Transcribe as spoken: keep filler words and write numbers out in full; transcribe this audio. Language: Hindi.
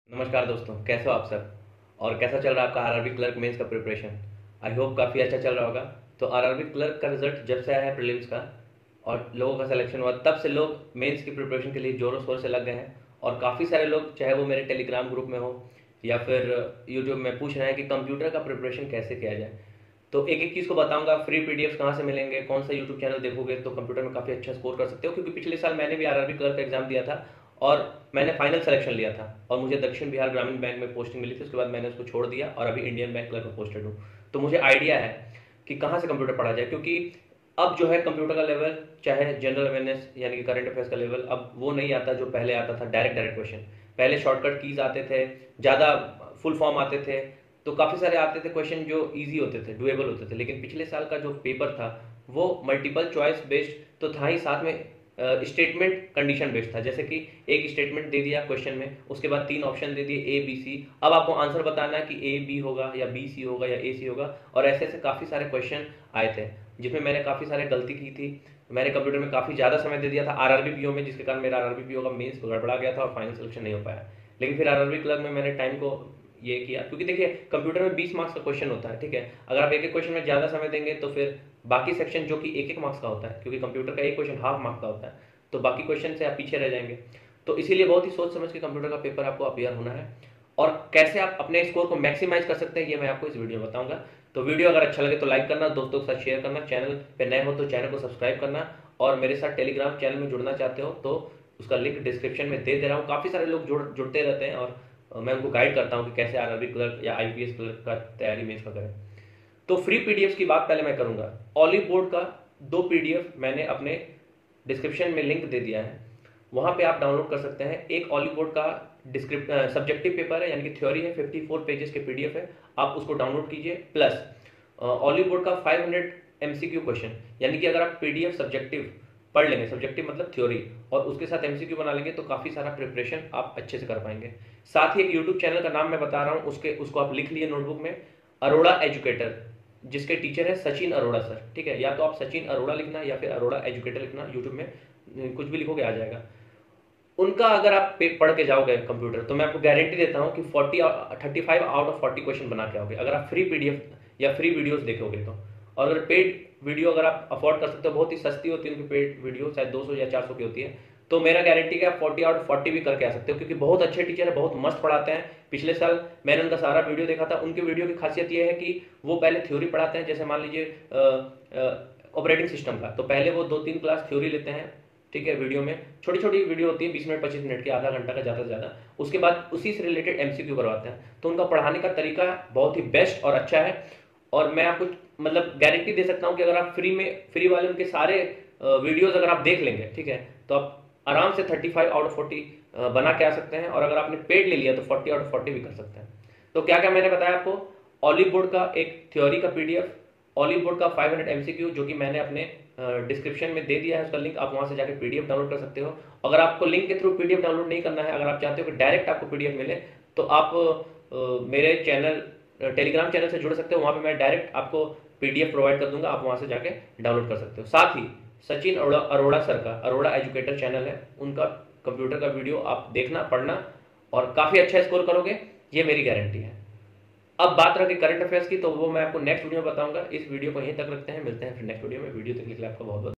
नमस्कार दोस्तों, कैसे हो आप सब। और कैसा चल रहा है आपका आरआरबी क्लर्क मेंस का प्रिपरेशन। आई होप काफ़ी अच्छा चल रहा होगा। तो आरआरबी क्लर्क का रिजल्ट जब से आया है प्रीलिम्स का और लोगों का सिलेक्शन हुआ, तब से लोग मेंस की प्रिपरेशन के लिए जोरों शोर से लग गए हैं। और काफ़ी सारे लोग, चाहे वो मेरे टेलीग्राम ग्रुप में हो या फिर यूट्यूब में, पूछ रहे हैं कि कंप्यूटर का प्रिपरेशन कैसे किया जाए। तो एक एक चीज़ को बताऊंगा। फ्री पीडीएफ कहाँ से मिलेंगे, कौन सा यूट्यूब चैनल देखोगे तो कंप्यूटर में काफ़ी अच्छा स्कोर कर सकते हो। क्योंकि पिछले साल मैंने भी आरआरबी क्लर्क का एग्जाम दिया था और मैंने फाइनल सिलेक्शन लिया था और मुझे दक्षिण बिहार ग्रामीण बैंक में पोस्टिंग मिली थी। उसके बाद मैंने उसको छोड़ दिया और अभी इंडियन बैंक क्लर्क में पोस्टेड हूँ। तो मुझे आइडिया है कि कहाँ से कंप्यूटर पढ़ा जाए, क्योंकि अब जो है कंप्यूटर का लेवल, चाहे जनरल अवेयरनेस यानी कि करंट अफेयर्स का लेवल, अब वो नहीं आता जो पहले आता था, डायरेक्ट डायरेक्ट क्वेश्चन। पहले शॉर्टकट कीज आते थे, ज़्यादा फुल फॉर्म आते थे, तो काफ़ी सारे आते थे क्वेश्चन जो इजी होते थे, डुएबल होते थे। लेकिन पिछले साल का जो पेपर था वो मल्टीपल चॉइस बेस्ड तो था ही, साथ में स्टेटमेंट कंडीशन बेस्ड था। जैसे कि एक स्टेटमेंट दे दिया क्वेश्चन में, उसके बाद तीन ऑप्शन दे दिए ए बी सी। अब आपको आंसर बताना है कि ए बी होगा या बी सी होगा या ए सी होगा। और ऐसे ऐसे काफ़ी सारे क्वेश्चन आए थे जिसमें मैंने काफ़ी सारे गलती की थी। मैंने कंप्यूटर में काफ़ी ज़्यादा समय दे दिया था आरआरबी पीओ में, जिसके कारण मेरा आरआरबी पीओ का मेंस गड़बड़ा गया था और फाइनल सिलेक्शन नहीं हो पाया। लेकिन फिर आरआरबी क्लर्क में मैंने टाइम को ये किया, क्योंकि देखिए कंप्यूटर में बीस मार्क्स का क्वेश्चन होता है, ठीक है। अगर आप एक एक क्वेश्चन में ज़्यादा समय देंगे तो फिर बाकी सेक्शन जो कि एक एक मार्क्स का होता है, क्योंकि कंप्यूटर का एक क्वेश्चन हाफ मार्क्स का होता है, तो बाकी क्वेश्चन से आप पीछे रह जाएंगे। तो इसीलिए बहुत ही सोच समझ के कंप्यूटर का पेपर आपको अपियर होना है। और कैसे आप अपने स्कोर को मैक्सिमाइज कर सकते हैं ये मैं आपको इस वीडियो में बताऊंगा। तो वीडियो अगर अच्छा लगे तो लाइक करना, दोस्तों के साथ शेयर करना, चैनल पे नए हो तो चैनल को सब्सक्राइब करना, और मेरे साथ टेलीग्राम चैनल में जुड़ना चाहते हो तो उसका लिंक डिस्क्रिप्शन में दे दे रहा हूँ। काफ़ी सारे लोग जुड़ जुड़ते रहते हैं और मैं उनको गाइड करता हूँ कि कैसे आरआरबी क्लर्क या आईपीएस क्लर्क का तैयारी मेंस का करें। तो फ्री पीडीएफ की बात पहले मैं करूंगा। ऑलिव बोर्ड का दो पीडीएफ मैंने अपने डिस्क्रिप्शन में लिंक दे दिया है, वहां पे आप डाउनलोड कर सकते हैं। एक ऑलिव बोर्ड का डिस्क्रिप्ट सब्जेक्टिव पेपर है, यानी कि थ्योरी है, चौवन पेजेस के पीडीएफ है, आप उसको डाउनलोड कीजिए। प्लस ऑलिव बोर्ड का पाँच सौ एमसीक्यू क्वेश्चन, यानी कि अगर आप पीडीएफ सब्जेक्टिव पढ़ लेंगे, सब्जेक्टिव मतलब थ्योरी, और उसके साथ एमसीक्यू बना लेंगे तो काफी सारा प्रिपरेशन आप अच्छे से कर पाएंगे। साथ ही एक यूट्यूब चैनल का नाम मैं बता रहा हूँ, उसके उसको आप लिख लिए नोटबुक में, अरोड़ा एजुकेटर, जिसके टीचर है सचिन अरोड़ा सर, ठीक है। या तो आप सचिन अरोड़ा लिखना या फिर अरोड़ा एजुकेटर लिखना, यूट्यूब में कुछ भी लिखोगे आ जाएगा। उनका अगर आप पढ़ के जाओगे कंप्यूटर, तो मैं आपको गारंटी देता हूँ कि चालीस पैंतीस आउट ऑफ चालीस क्वेश्चन बना के आओगे, अगर आप फ्री पीडीएफ या फ्री वीडियोस देखोगे तो। और अगर पेड वीडियो अगर आप अफोर्ड कर सकते हो, बहुत ही सस्ती होती है उनकी पेड वीडियो, शायद दो सौ या चार सौ की होती है, तो मेरा गारंटी है आप चालीस आउट ऑफ चालीस भी करके आ सकते हो, क्योंकि बहुत अच्छे टीचर है, बहुत मस्त पढ़ाते हैं। पिछले साल मैंने उनका सारा वीडियो देखा था। उनके वीडियो की खासियत यह है कि वो पहले थ्योरी पढ़ाते हैं, जैसे मान लीजिए ऑपरेटिंग सिस्टम का, तो पहले वो दो तीन क्लास थ्योरी लेते हैं, ठीक है। वीडियो में छोटी छोटी वीडियो होती है, बीस मिनट पच्चीस मिनट की, आधा घंटा का ज़्यादा से ज़्यादा। उसके बाद उसी से रिलेटेड एमसीक्यू करवाते हैं। तो उनका पढ़ाने का तरीका बहुत ही बेस्ट और अच्छा है। और मैं आपको मतलब गारंटी दे सकता हूं कि अगर आप फ्री में, फ्री वाले उनके सारे वीडियोस अगर आप देख लेंगे, ठीक है, तो आप आराम से पैंतीस आउट ऑफ चालीस बना के आ सकते हैं। और अगर आपने पेड ले लिया तो चालीस आउट ऑफ चालीस भी कर सकते हैं। तो क्या क्या मैंने बताया आपको, ऑलिव बोर्ड का एक थ्योरी का पीडीएफ, ऑलिव बोर्ड का पाँच सौ एमसीक्यू जो कि मैंने अपने डिस्क्रिप्शन में दे दिया है, उसका लिंक आप वहां से जाकर पीडीएफ डाउनलोड कर सकते हो। अगर आपको लिंक के थ्रू पीडीएफ डाउनलोड नहीं करना है, अगर आप चाहते हो कि डायरेक्ट आपको पीडीएफ मिले, तो आप आ, मेरे चैनल टेलीग्राम चैनल से जुड़ सकते हो। वहां पे मैं डायरेक्ट आपको पीडीएफ प्रोवाइड कर दूंगा, आप वहां से जाके डाउनलोड कर सकते हो। साथ ही सचिन अरोड़ा अरोड़ा सर का अरोड़ा एजुकेटर चैनल है, उनका कंप्यूटर का वीडियो आप देखना, पढ़ना, और काफी अच्छा स्कोर करोगे, ये मेरी गारंटी है। अब बात रही करंट अफेयर्स की, तो वो मैं आपको नेक्स्ट वीडियो में बताऊंगा। इस वीडियो को यहीं तक रखते हैं, मिलते हैं फिर नेक्स्ट वीडियो में। वीडियो देखने के लिए आपका बहुत बहुत